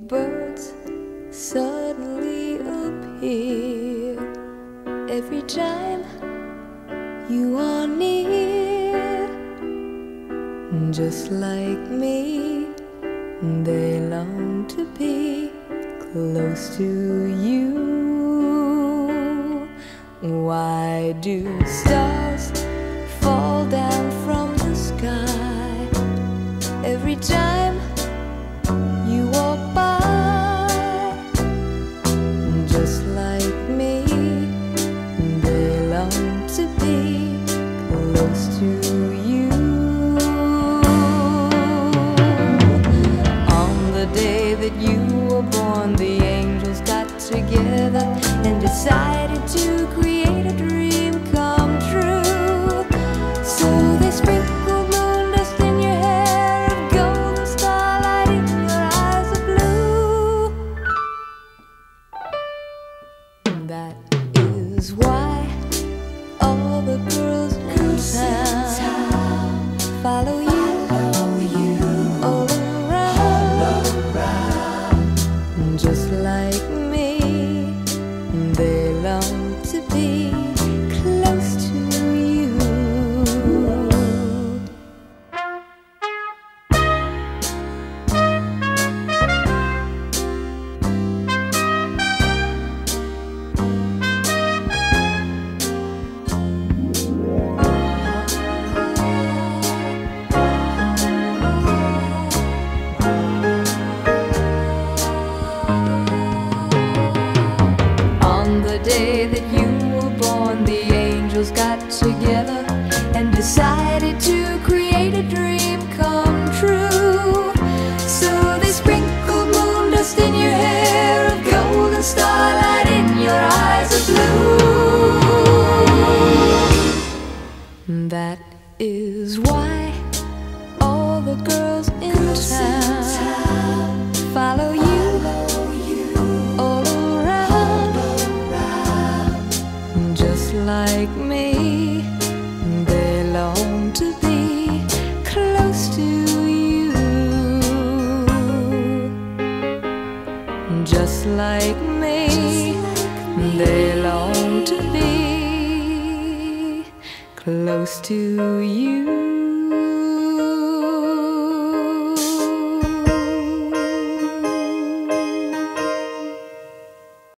birds suddenly appear every time you are near. Just like me, they long to be close to you. Why do stars fall down from the sky every time you walk by? Just like me, they long to be close to you. On the day that you were born, the angels got together and decided to create a dream come true. So they sprinkled moon dust in your hair of gold and starlight in your eyes of blue. That is why all the girls in town follow you all around. Just like me, they long to be close to you. On the day that you were born, the angels got together and decided to create a dream come true. So they sprinkled moon dust in your hair of gold and starlight in your eyes of blue. That is why all the girls in town follow you all around. Just like me, they long to be close to you. Just like me, they long to be close to you.